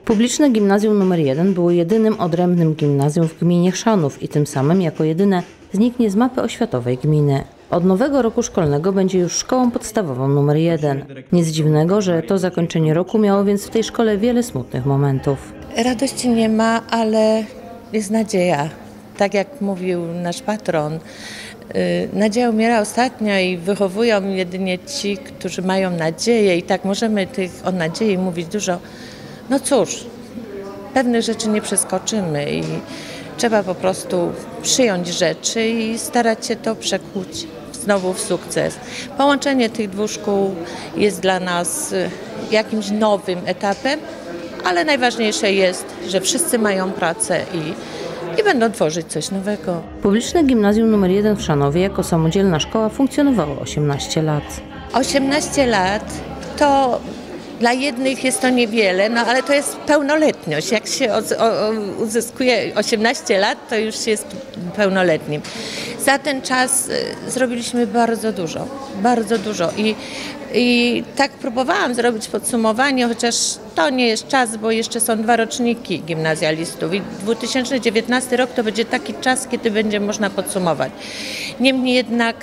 Publiczne Gimnazjum nr 1 było jedynym odrębnym gimnazjum w gminie Chrzanów i tym samym jako jedyne zniknie z mapy oświatowej gminy. Od nowego roku szkolnego będzie już szkołą podstawową nr 1. Nic dziwnego, że to zakończenie roku miało więc w tej szkole wiele smutnych momentów. Radości nie ma, ale jest nadzieja. Tak jak mówił nasz patron, nadzieja umiera ostatnio i wychowują jedynie ci, którzy mają nadzieję i tak możemy o nadziei mówić dużo. No cóż, pewnych rzeczy nie przeskoczymy i trzeba po prostu przyjąć rzeczy i starać się to przekuć znowu w sukces. Połączenie tych dwóch szkół jest dla nas jakimś nowym etapem, ale najważniejsze jest, że wszyscy mają pracę i będą tworzyć coś nowego. Publiczne Gimnazjum nr 1 w Chrzanowie jako samodzielna szkoła funkcjonowało 18 lat. 18 lat to dla jednych jest to niewiele, no ale to jest pełnoletność. Jak się uzyskuje 18 lat, to już się jest pełnoletnim. Za ten czas zrobiliśmy bardzo dużo. I tak próbowałam zrobić podsumowanie, chociaż to nie jest czas, bo jeszcze są 2 roczniki gimnazjalistów i 2019 rok to będzie taki czas, kiedy będzie można podsumować. Niemniej jednak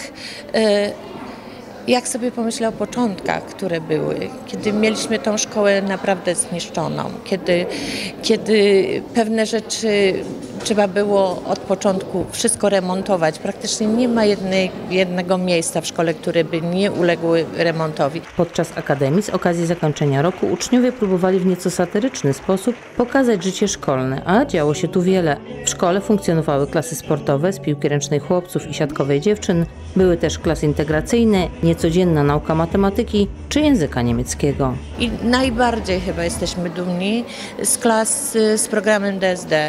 jak sobie pomyślę o początkach, które były, kiedy mieliśmy tą szkołę naprawdę zniszczoną, kiedy pewne rzeczy trzeba było od początku wszystko remontować. Praktycznie nie ma jednego miejsca w szkole, które by nie uległy remontowi. Podczas akademii z okazji zakończenia roku uczniowie próbowali w nieco satyryczny sposób pokazać życie szkolne, a działo się tu wiele. W szkole funkcjonowały klasy sportowe z piłki ręcznej chłopców i siatkowej dziewczyn, były też klasy integracyjne, niecodzienna nauka matematyki czy języka niemieckiego. I najbardziej chyba jesteśmy dumni z klas z programem DSD.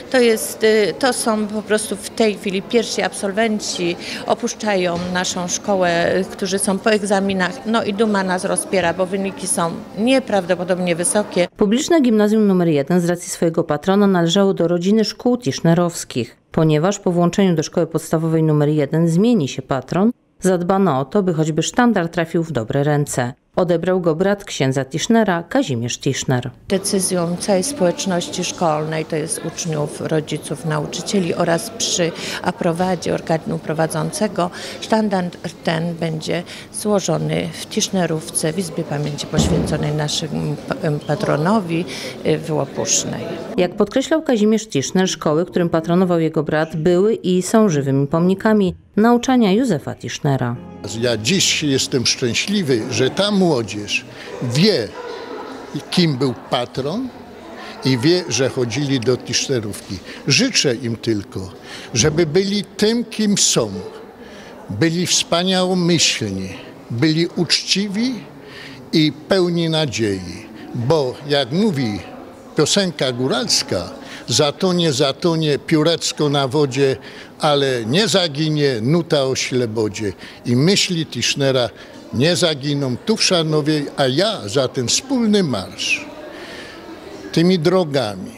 To są po prostu w tej chwili pierwsi absolwenci, opuszczają naszą szkołę, którzy są po egzaminach, no i duma nas rozpiera, bo wyniki są nieprawdopodobnie wysokie. Publiczne Gimnazjum nr 1 z racji swojego patrona należało do rodziny szkół tischnerowskich. Ponieważ po włączeniu do szkoły podstawowej nr 1 zmieni się patron, zadbano o to, by choćby sztandar trafił w dobre ręce. Odebrał go brat księdza Tischnera, Kazimierz Tischner. Decyzją całej społeczności szkolnej, to jest uczniów, rodziców, nauczycieli oraz przy aprobacie organu prowadzącego, sztandar ten będzie złożony w Tischnerówce, w Izbie Pamięci poświęconej naszemu patronowi w Łopusznej. Jak podkreślał Kazimierz Tischner, szkoły, którym patronował jego brat, były i są żywymi pomnikami nauczania Józefa Tischnera. Ja dziś jestem szczęśliwy, że ta młodzież wie, kim był patron i wie, że chodzili do Tischnerówki. Życzę im tylko, żeby byli tym, kim są. Byli wspaniałomyślni, byli uczciwi i pełni nadziei. Bo jak mówi piosenka góralska, zatonie piórecko na wodzie, ale nie zaginie nuta o ślebodzie. I myśli Tischnera nie zaginą tu w Chrzanowie, a ja za ten wspólny marsz tymi drogami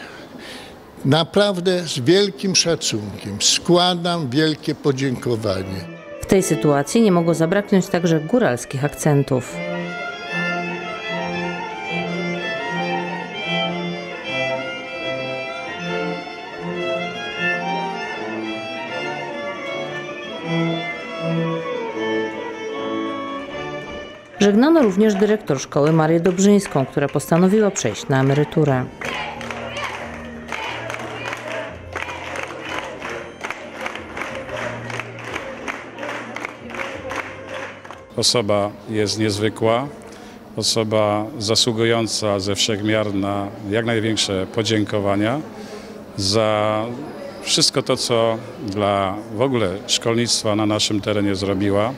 naprawdę z wielkim szacunkiem składam wielkie podziękowanie. W tej sytuacji nie mogło zabraknąć także góralskich akcentów. Żegnano również dyrektor szkoły Marię Dobrzyńską, która postanowiła przejść na emeryturę. Osoba jest niezwykła, osoba zasługująca ze wszech miar na jak największe podziękowania za wszystko to, co dla w ogóle szkolnictwa na naszym terenie zrobiła.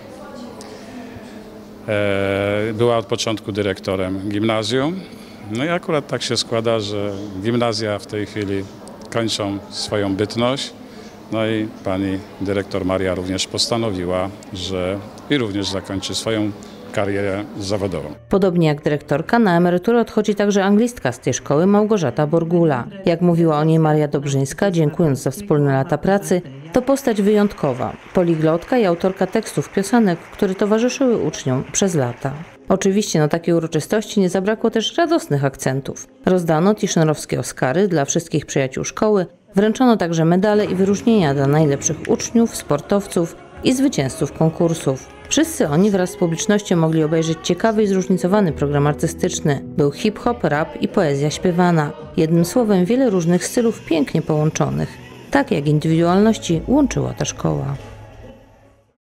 Była od początku dyrektorem gimnazjum. No i akurat tak się składa, że gimnazja w tej chwili kończą swoją bytność. No i pani dyrektor Maria również postanowiła, że również zakończy swoją karierę zawodową. Podobnie jak dyrektorka, na emeryturę odchodzi także anglistka z tej szkoły Małgorzata Borgula. Jak mówiła o niej Maria Dobrzyńska, dziękując za wspólne lata pracy, to postać wyjątkowa, poliglotka i autorka tekstów piosenek, które towarzyszyły uczniom przez lata. Oczywiście na takiej uroczystości nie zabrakło też radosnych akcentów. Rozdano tischnerowskie Oscary dla wszystkich przyjaciół szkoły, wręczono także medale i wyróżnienia dla najlepszych uczniów, sportowców i zwycięzców konkursów. Wszyscy oni wraz z publicznością mogli obejrzeć ciekawy i zróżnicowany program artystyczny. Był hip-hop, rap i poezja śpiewana. Jednym słowem wiele różnych stylów pięknie połączonych. Tak jak indywidualności łączyła ta szkoła.